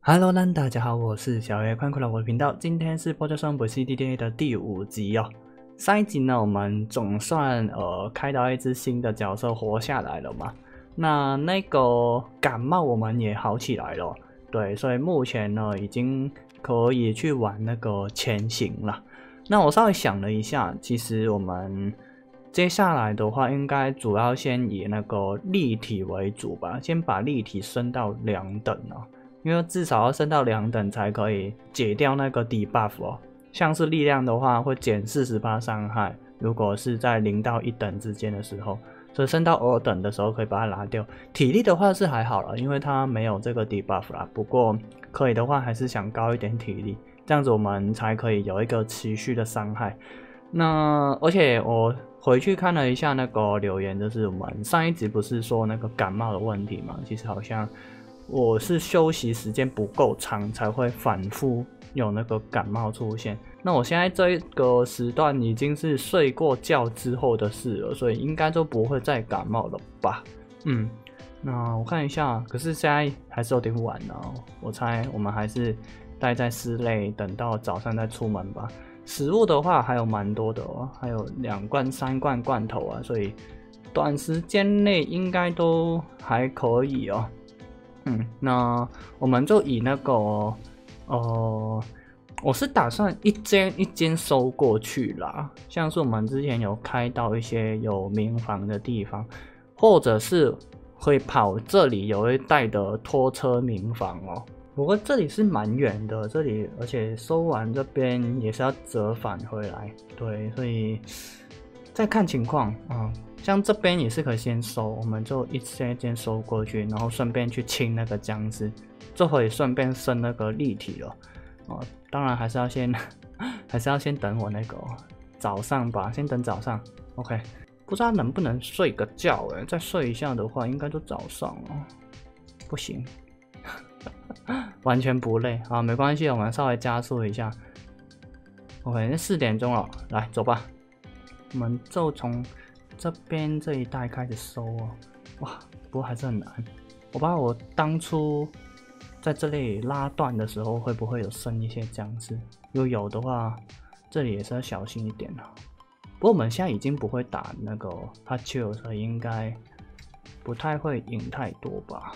Hello，大家好，我是小叶，欢迎回来我的频道。今天是《波特双不 CDDA》的第5集哦。上一集呢，我们总算开到一只新的角色活下来了嘛。那个感冒我们也好起来了，对，所以目前呢已经可以去玩那个潜行了。那我稍微想了一下，其实我们接下来的话，应该主要先以那个立体为主吧，先把立体升到2等啊。因为至少要升到2等才可以解掉那个 debuff 哦。像是力量的话会减40%伤害，如果是在0到1等之间的时候，所以升到2等的时候可以把它拿掉。体力的话是还好了，因为它没有这个 debuff 啦。不过可以的话还是想高一点体力，这样子我们才可以有一个持续的伤害。那而且我回去看了一下那个留言，就是我们上一集不是说那个感冒的问题嘛，其实好像我是休息时间不够长才会反复有那个感冒出现。那我现在这个时段已经是睡过觉之后的事了，所以应该就不会再感冒了吧。那我看一下，可是现在还是有点晚了，我猜我们还是待在室内，等到早上再出门吧。食物的话还有蛮多的哦，还有2罐3罐罐头啊，所以短时间内应该都还可以哦。那我们就以那个我是打算一间一间收过去啦，像是我们之前有开到一些有民房的地方，或者是会跑这里有一带的拖车民房哦。不过这里是蛮远的，这里而且收完这边也是要折返回来，对，所以再看情况啊。像这边也是可以先收，我们就一间一间收过去，然后顺便去清那个僵尸，这会顺便升那个立体了。当然还是要先等我那个早上吧，先等早上。OK， 不知道能不能睡个觉再睡一下的话，应该就早上了。不行，完全不累啊，没关系，我们稍微加速一下。OK， 那4点钟了，来走吧，我们就从这边这一带开始收哦。哇，不过还是很难。我把我当初在这里拉断的时候，会不会有生一些僵尸？如果有的话，这里也是要小心一点了。不过我们现在已经不会打那个哈丘，所以应该不太会赢太多吧。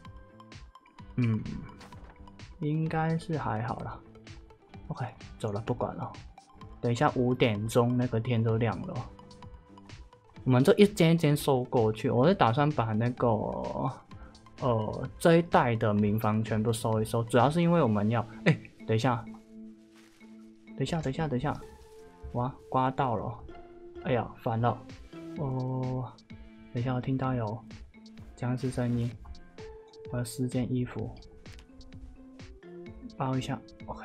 应该是还好啦。OK， 走了，不管了。等一下5点钟那个天都亮了。我们就一间一间收过去，我是打算把那个这一带的民房全部收一收，主要是因为我们要等一下，哇，刮到了，哎呀，烦了，等一下，我听到有僵尸声音，我要4件衣服，包一下 ，OK，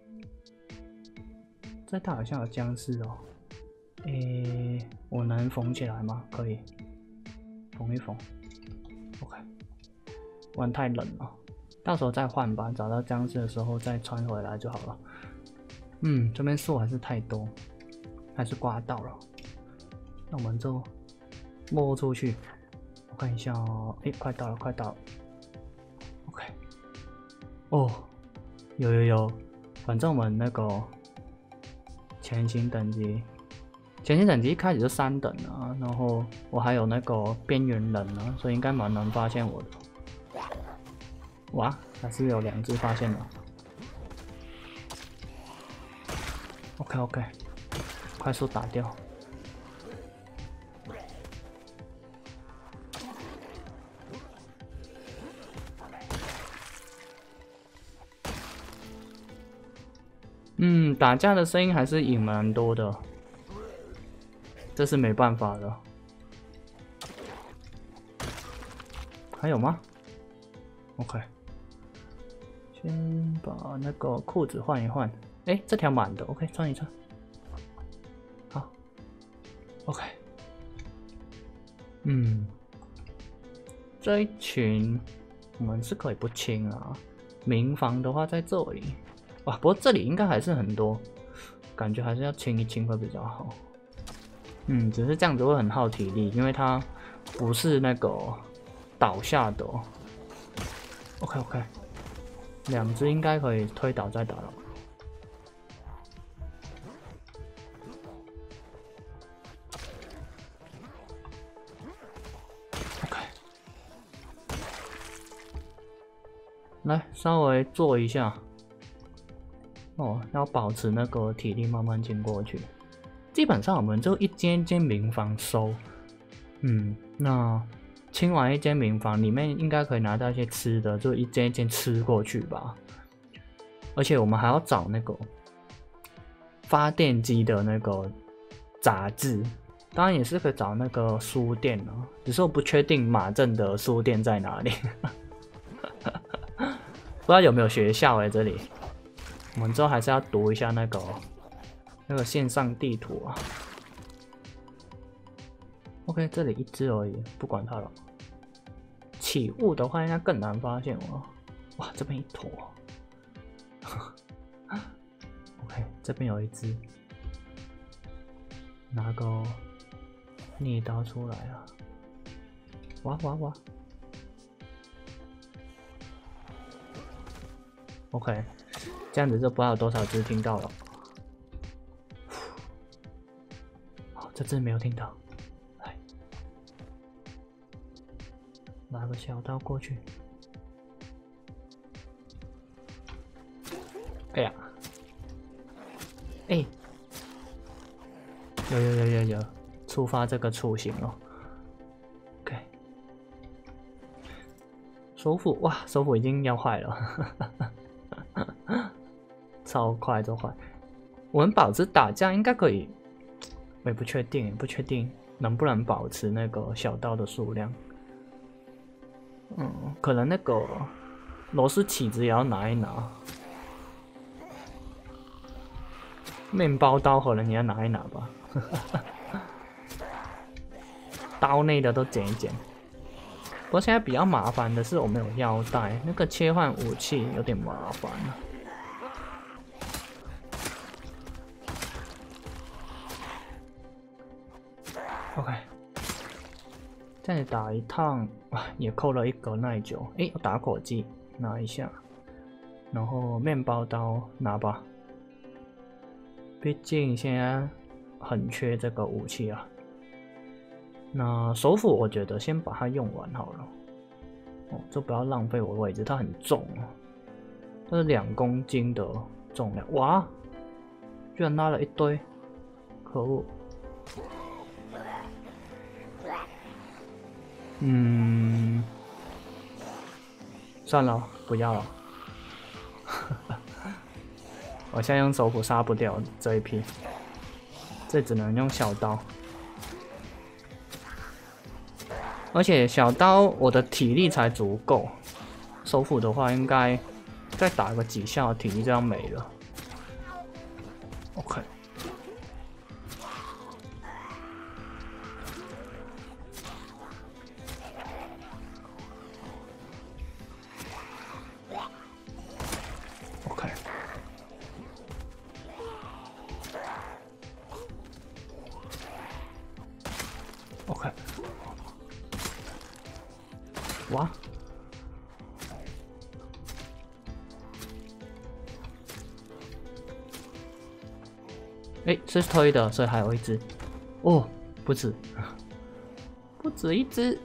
这带好像有僵尸哦。我能缝起来吗？可以，缝一缝。OK， 不然太冷了，到时候再换吧。找到僵尸的时候再穿回来就好了。这边树还是太多，还是刮到了。那我们就摸出去，我看一下哦。快到了。OK， 哦，有，反正我们那个潜行等级一开始就3等啊，然后我还有那个边缘人啊，所以应该蛮难发现我的。哇，还是有2只发现了。OK， 快速打掉。打架的声音还是隐蛮多的。这是没办法的。还有吗 ？OK， 先把那个裤子换一换。这条满的 ，OK， 穿一穿。好 ，OK。这一群我们是可以不清啊。民房的话在这里，哇，不过这里应该还是很多，感觉还是要清一清会比较好。只是这样子会很耗体力，因为它不是那个倒下的哦。OK， 2只应该可以推倒再打了。OK， 来稍微做一下。哦，要保持那个体力，慢慢进过去。基本上我们就一间间民房收。那清完一间民房，里面应该可以拿到一些吃的，就一间一间吃过去吧。而且我们还要找那个发电机的那个杂志，当然也是可以找那个书店啊，只是我不确定马镇的书店在哪里，不知道有没有学校这里。我们之后还是要读一下那个线上地图啊。OK， 这里1只而已，不管它了。起雾的话应该更难发现哦。哇，这边一坨。OK， 这边有1只，拿个逆刀出来啊！哇哇哇 ！OK， 这样子就不知道有多少只听到了。好，这只没有听到。来，拿个小刀过去。哎呀！哎，有，触发这个雏形了。OK， 手斧哇，手斧已经要坏了，超快就坏。我们保持打架应该可以，我也不确定能不能保持那个小刀的数量。可能那个螺丝起子也要拿一拿。面包刀可能你要拿一拿吧，刀内的都捡一捡。不过现在比较麻烦的是我没有腰带，那个切换武器有点麻烦了。OK， 这样打一趟，哇，也扣了1格耐久。我打火机拿一下，然后面包刀拿吧。毕竟现在很缺这个武器啊。那手斧我觉得先把它用完好了，就不要浪费我的位置，它很重啊，这是2公斤的重量，哇，居然拉了一堆，可恶。算了，不要了。我现在用手斧杀不掉这一批，这只能用小刀。而且小刀我的体力才足够，手斧的话应该再打个几下，体力就要没了。OK。OK， 哇，是推的，所以还有1只。哦，不止1只。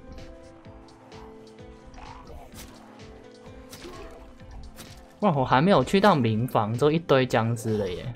哇，我还没有去到民房，就一堆僵尸了耶！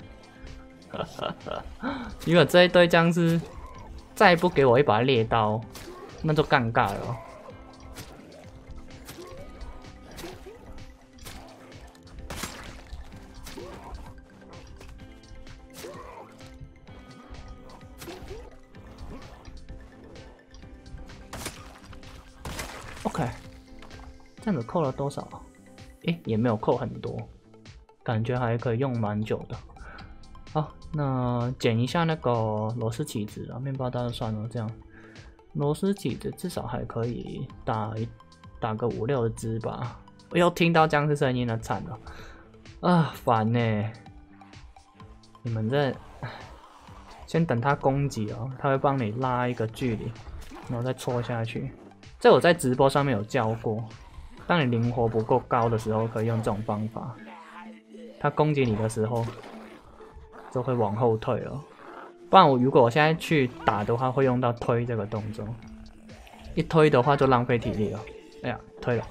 如果这一堆僵尸再不给我一把猎刀，那就尴尬了。OK， 这样子扣了多少？也没有扣很多，感觉还可以用蛮久的。好，那捡一下那个螺丝起子啊，面包刀就算了，这样螺丝起子至少还可以打个5、6只吧。我又听到僵尸声音了，惨了啊，烦呢！你们这先等他攻击哦，他会帮你拉一个距离，然后再戳下去。这我在直播上面有教过， 当你灵活不够高的时候，可以用这种方法。它攻击你的时候，就会往后退了。不然如果我现在去打的话，会用到推这个动作。一推的话就浪费体力了。哎呀，推了。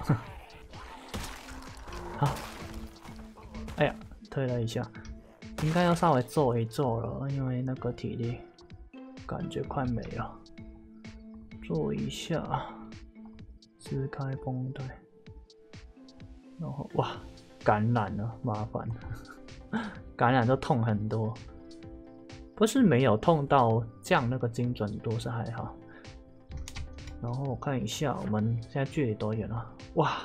好。哎呀，推了一下，应该要稍微做一做了，因为那个体力感觉快没了。做一下，撕开绷带，然后哇，感染了，麻烦，感染就痛很多。不是没有痛到降那个精准度是还好。然后我看一下，我们现在距离多远了？哇！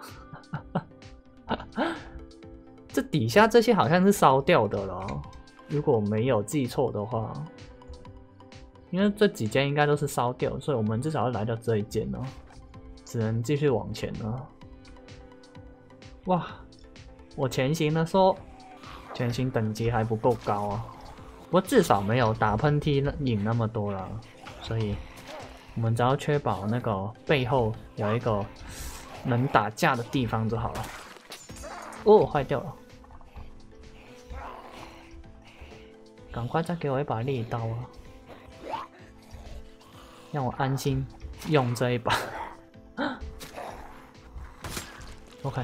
这底下这些好像是烧掉的了，如果没有记错的话，因为这几间应该都是烧掉，所以我们至少要来到这一间了，只能继续往前了。哇，我前行的时候，前行等级还不够高啊，不过至少没有打喷嚏赢那么多了，所以我们只要确保那个背后有一个能打架的地方就好了。哦，坏掉了。赶快再给我一把猎刀啊！让我安心用这一把。OK。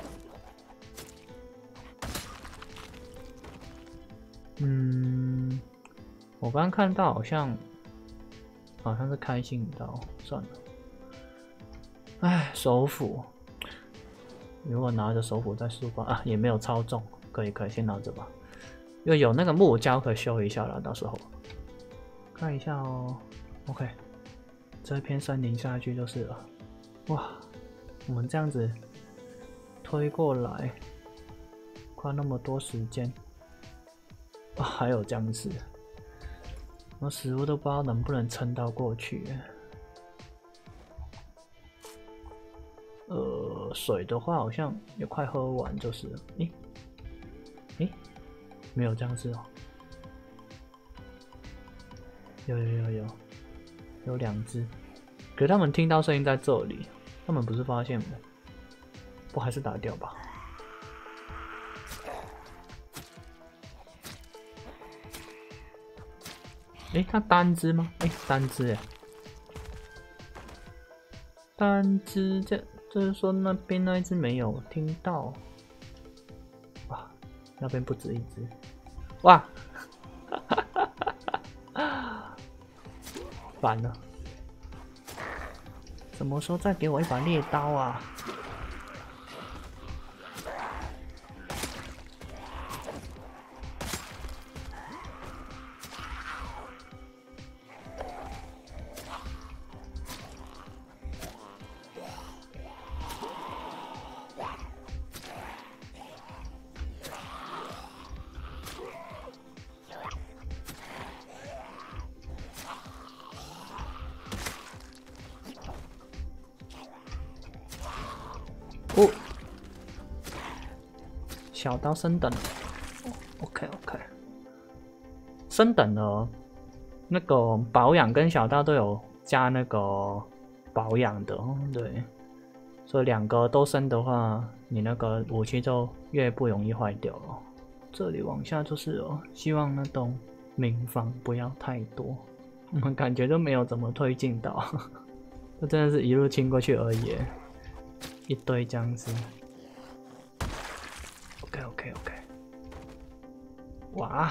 我刚刚看到好像是开心刀，算了。哎，手斧，如果拿着手斧在书包啊，也没有超重，可以先拿着吧。因为有那个木胶可以修一下了，到时候看一下哦。OK， 这片森林下去就是了。哇，我们这样子推过来，花那么多时间。哇，还有僵尸，我食物都不知道能不能撑到过去。水的话好像也快喝完就是了。诶，没有僵尸哦。有2只，可是他们听到声音在这里，他们不是发现我，不还是打掉吧。他单只吗？单只耶，单只就是说那边那一只没有听到。哇，那边不止一只。哇！烦了，什么时候再给我一把猎刀啊？哦，小刀升等了。OK， 升等了。那个保养跟小刀都有加那个保养的，对，所以2个都升的话，你那个武器就越不容易坏掉了。这里往下就是了，希望那栋民房不要太多，我们感觉都没有怎么推进到，这真的是一路清过去而已。一堆僵尸。OK， 哇！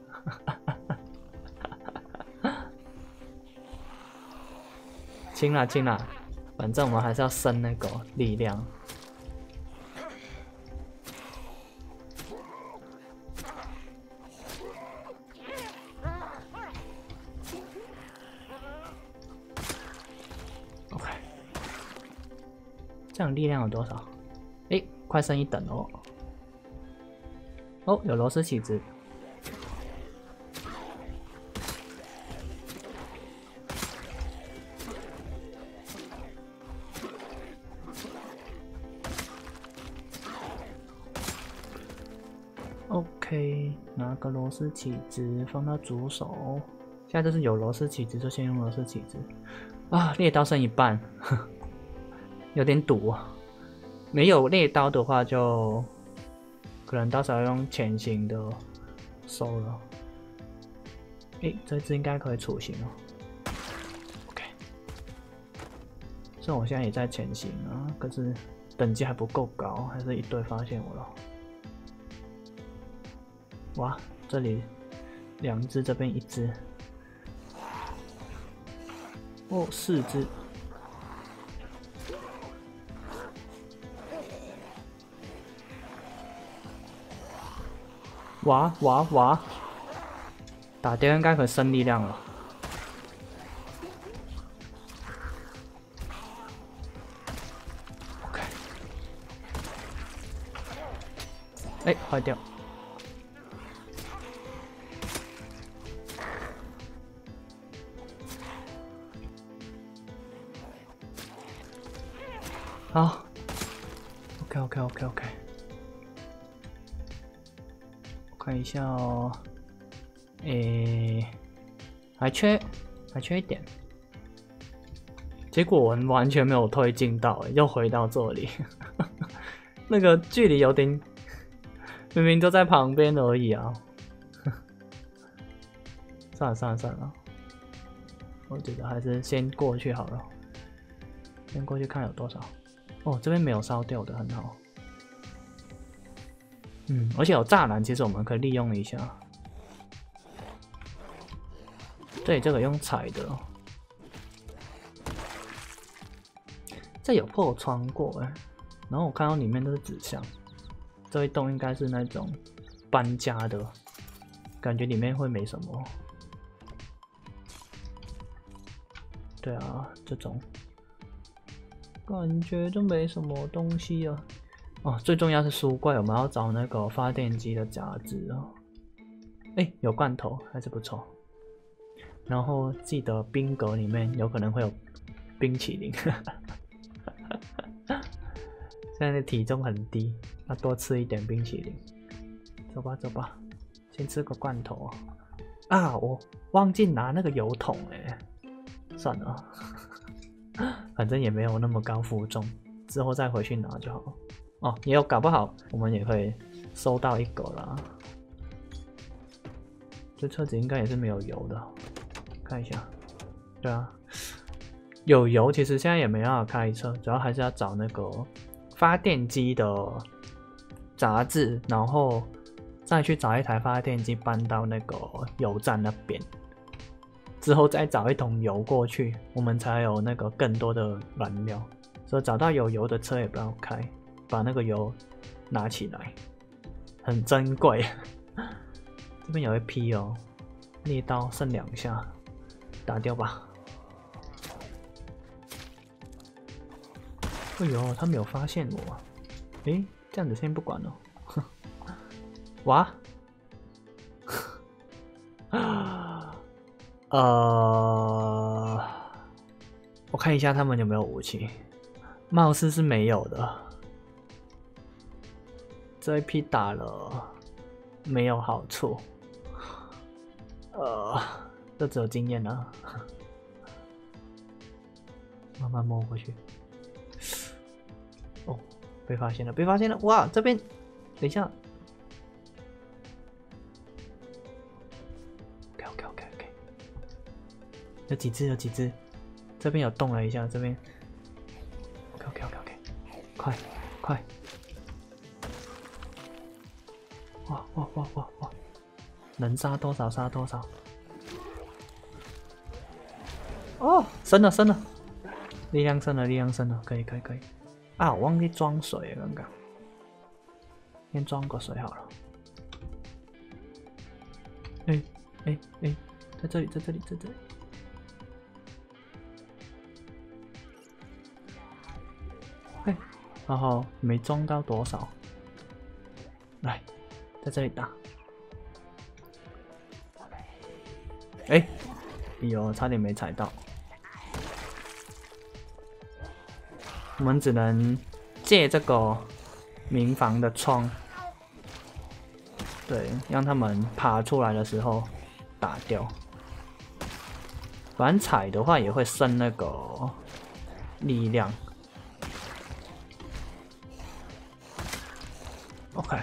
清啦，反正我们还是要升那个力量。OK， 这样力量有多少？快升1等哦！哦，有螺丝起子。OK， 拿个螺丝起子放到主手。现在就是有螺丝起子就先用螺丝起子。啊，猎刀剩1半，有点堵啊。 没有猎刀的话，就可能到时候用潜行的收了。这只应该可以处刑哦。OK， 虽然我现在也在潜行啊，可是等级还不够高，还是一堆发现我了。哇，这里2只，这边1只。哦，4只。哇！打掉应该可以升力量了。OK， 坏掉。好 ，OK， 我看一下哦。还缺一点。结果我们完全没有推进到，又回到这里。那个距离有点，明明就在旁边而已啊。算了，我觉得还是先过去好了。先过去看有多少。哦，这边没有烧掉的，很好。而且有栅栏，其实我们可以利用一下。对，这个用踩的。这有破窗过然后我看到里面都是纸箱。这一栋应该是那种搬家的，感觉里面会没什么。对啊，这种感觉就没什么东西啊。哦，最重要是书柜，我们要找那个发电机的夹子啊。有罐头，还是不错。然后记得冰格里面有可能会有冰淇淋。现在的体重很低，要多吃一点冰淇淋。走吧，先吃个罐头啊！我忘记拿那个油桶算了，反正也没有那么高负重，之后再回去拿就好了。哦，也有搞不好我们也可以收到1个啦。这车子应该也是没有油的，看一下。对啊，有油其实现在也没办法开车，主要还是要找那个发电机的杂志，然后再去找一台发电机搬到那个油站那边，之后再找一桶油过去，我们才有那个更多的燃料。所以找到有油的车也不要开，把那个油拿起来，很珍贵。这边有一批猎刀剩2下，打掉吧。哎呦，他没有发现我。这样子先不管了。哇！我看一下他们有没有武器，貌似是没有的。这一批打了没有好处。这只有经验啊。慢慢摸过去。哦，被发现了！哇，这边，等一下。OK。有几只？这边有动了一下，这边。OK， 快！哇！能杀多少杀多少。哦，升了，力量升了，可以。啊，我忘记装水了，刚刚。先装个水好了。在这里。然后没装到多少。来，在这里打。差点没踩到。我们只能借这个民房的窗，对，让他们爬出来的时候打掉。反正踩的话也会升那个力量。 OK，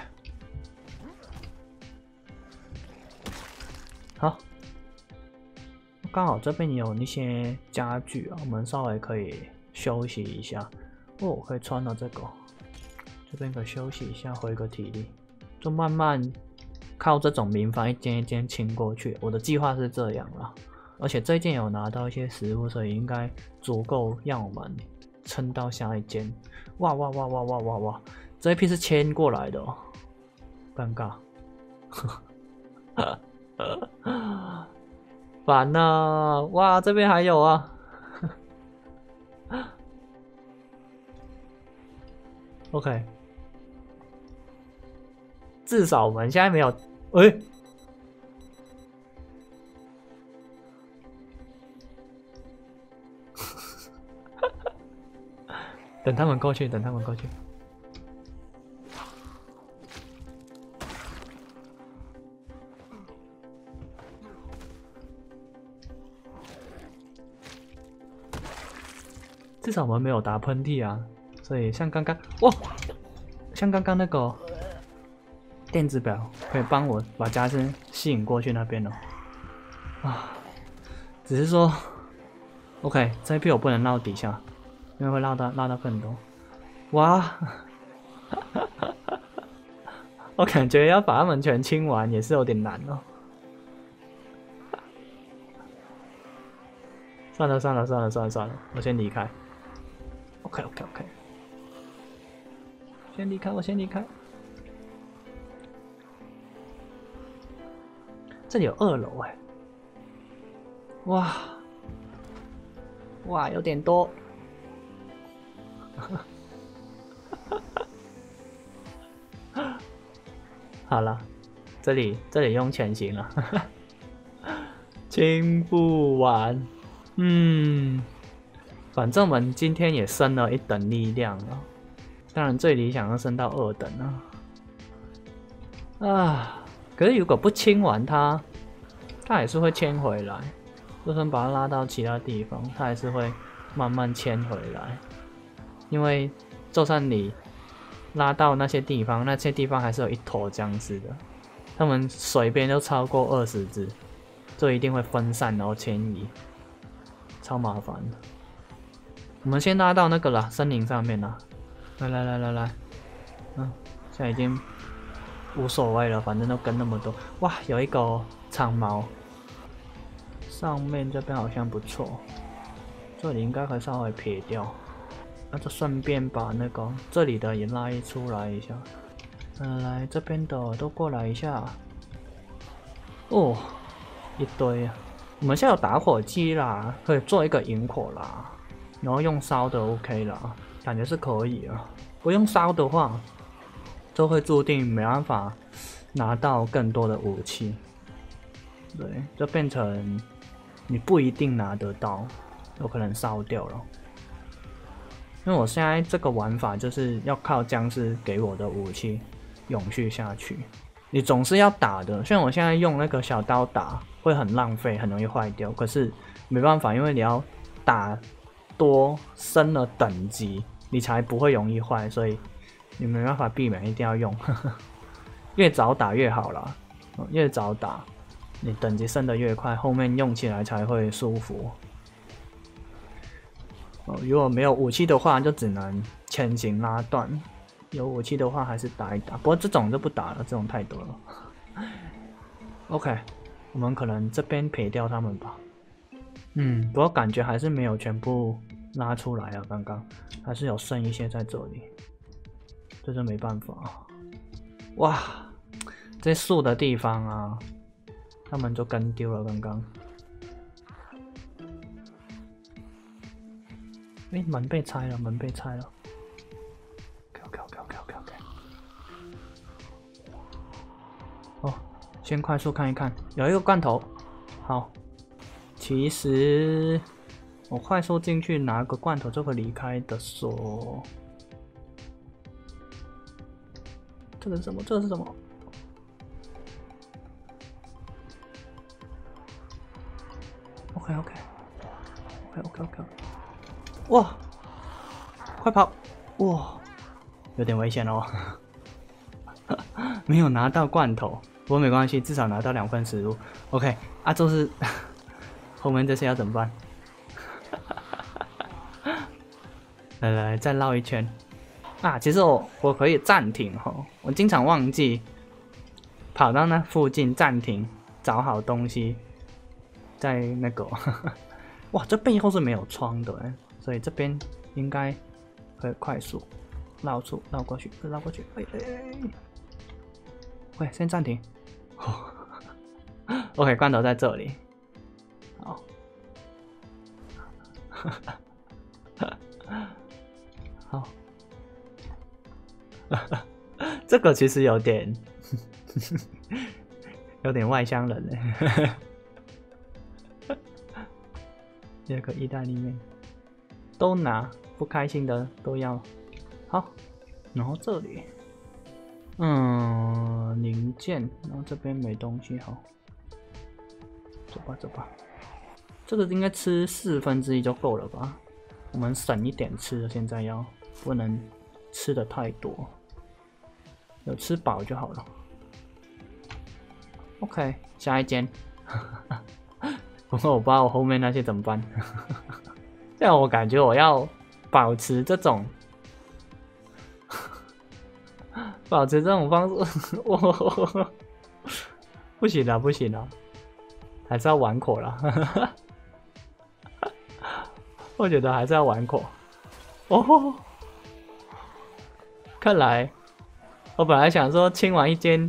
好，刚好这边有一些家具啊，我们稍微可以休息一下。哦，可以穿了这个，这边可以休息一下，回个体力，就慢慢靠这种民房一间一间清过去。我的计划是这样啦，而且这一间有拿到一些食物，所以应该足够让我们撑到下一间。哇哇哇哇哇哇哇！这一批是牵过来的哦，尴尬，烦呐！哇，这边还有啊。OK， 至少我们现在没有，等他们过去，等他们过去。至少我们没有打喷嚏啊，所以像刚刚哇，像刚刚那个电子表可以帮我把家珍吸引过去那边哦。啊，只是说 ，OK， 这一批我不能绕底下，因为会绕到更多。哇，我感觉要把他们全清完也是有点难哦。算了，我先离开。OK， 先离开，我先离开。这里有2楼哎，哇，有点多。好了，这里用潜行了，清不完。反正我们今天也升了1等力量了，当然最理想要升到2等啊。可是如果不清完它还是会迁回来，就算把它拉到其他地方，它还是会慢慢迁回来。因为就算你拉到那些地方还是有一坨僵尸的，他们随便就超过20只，就一定会分散然后迁移，超麻烦的。我们先拉到那个啦，森林上面啦。来，现在已经无所谓了，反正都跟那么多。哇，有一个长矛，上面这边好像不错，这里应该可以稍微撇掉。那就顺便把那个这里的也拉出来一下。来这边的都过来一下。哦，一堆啊！我们现在有打火机啦，可以做一个引火啦，然后用烧的 OK 啦，感觉是可以啊。不用烧的话，就会注定没办法拿到更多的武器。对，就变成你不一定拿得到，有可能烧掉了。因为我现在这个玩法就是要靠僵尸给我的武器永续下去，你总是要打的。像我现在用那个小刀打会很浪费，很容易坏掉。可是没办法，因为你要打多升了等级，你才不会容易坏，所以你没办法避免，一定要用。越早打越好啦，越早打你等级升得越快，后面用起来才会舒服。如果没有武器的话，就只能潜行拉断；有武器的话，还是打一打。不过这种就不打了，这种太多了。OK， 我们可能这边撇掉他们吧。不过感觉还是没有全部拉出来啊，刚刚还是有剩一些在这里，这就没办法。哇，这树的地方啊，他们就跟丢了刚刚。门被拆了，门被拆了。OK。哦，先快速看一看，有一个罐头。好，其实我快速进去拿个罐头就可以离开的锁。这个是什么？这个是什么？OK。哇，快跑！哇，有点危险哦。 没有拿到罐头，不过没关系，至少拿到2份食物。OK， 啊，就是后面这些要怎么办？来，再绕一圈。啊，其实我可以暂停哈，我经常忘记跑到那附近暂停，找好东西，在那个，哇，这背后是没有窗的哎，所以这边应该可以快速绕过去，绕过去，喂，先暂停。OK， 罐头在这里，好。好，这个其实有点外乡人嘞。这个意大利面都拿，不开心的都要。好，然后这里，零件，然后这边没东西，好，走吧。这个应该吃1/4就够了吧？我们省一点吃，现在不能吃的太多，有吃饱就好了。OK， 下一间。不过我不知道我后面那些怎么办。这样我感觉我要保持这种方式，不行了，还是要玩火了。我觉得还是要玩火。哦，看来我本来想说清完一间，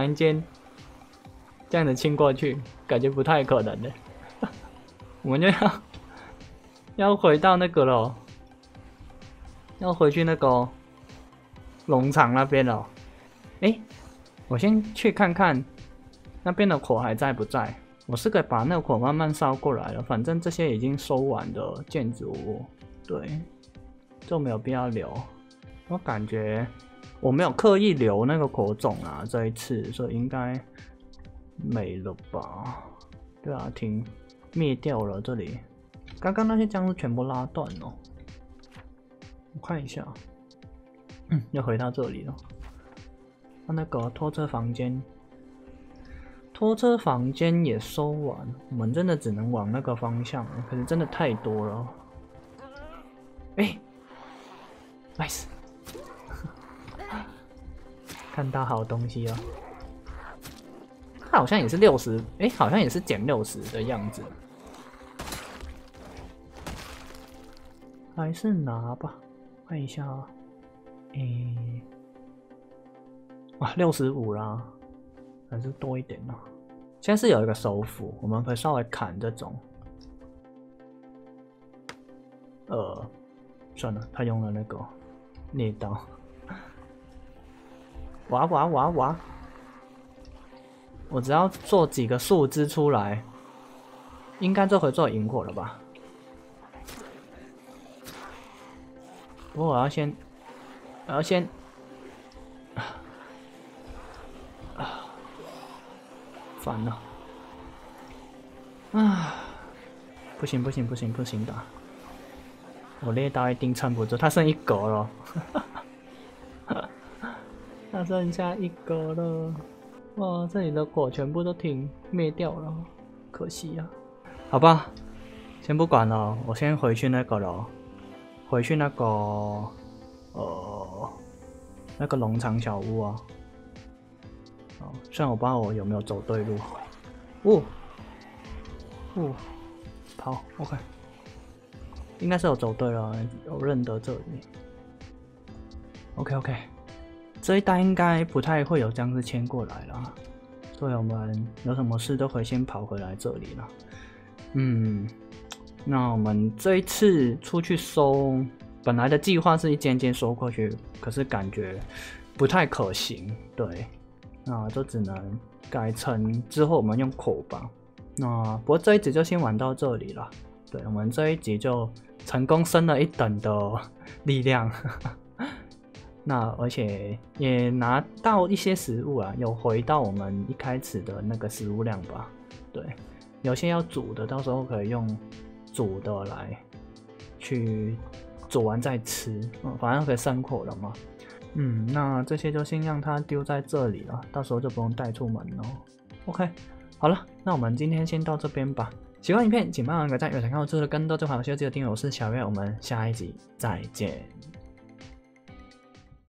这样子清过去，感觉不太可能的。我们就要回到那个了，要回去那个农场那边了。我先去看看那边的火还在不在。我是可以把那个火慢慢烧过来了，反正这些已经收完的建筑物，对，就没有必要留。我感觉我没有刻意留那个火种啊，这一次，所以应该没了吧？对啊，灭掉了这里。刚刚那些僵尸全部拉断了，我看一下，又回到这里了。那个拖车房间也收完，我们真的只能往那个方向了，可是真的太多了。nice， 看到好东西了。它好像也是60，好像也是减60的样子。还是拿吧，看一下啊。哇，65啦，还是多一点呢。现在是有一个手斧，我们可以稍微砍这种。算了，他用了那个猎刀。哇！我只要做几个树枝出来，应该就可以做萤火了吧？不过我要先，烦了，不行的，我猎刀一定撑不住，他剩1格了，他剩下1格了，哇，这里的火全部都灭掉了，可惜啊。好吧，先不管了，我先回去那个了，那个农场小屋啊。虽然我不知道我有没有走对路。跑 ，OK， 应该是有走对了，有认得这里。OK， 这一带应该不太会有僵尸迁过来了，所以我们有什么事都可以先跑回来这里了。那我们这一次出去收，本来的计划是一间间收过去，可是感觉不太可行，对，那就只能改成之后我们用火吧。那不过这一集就先玩到这里了，对，我们这一集就成功升了1等的力量，那而且也拿到一些食物啊，有回到我们一开始的那个食物量吧，对，有些要煮的，到时候可以用煮的来去煮完再吃，反正可以生火了嘛。 那这些就先让它丢在这里了，到时候就不用带出门了。OK， 好了，那我们今天先到这边吧。喜欢影片请帮忙个赞，有想看我做的更多这款游戏记得订阅，我是小月，我们下一集再见。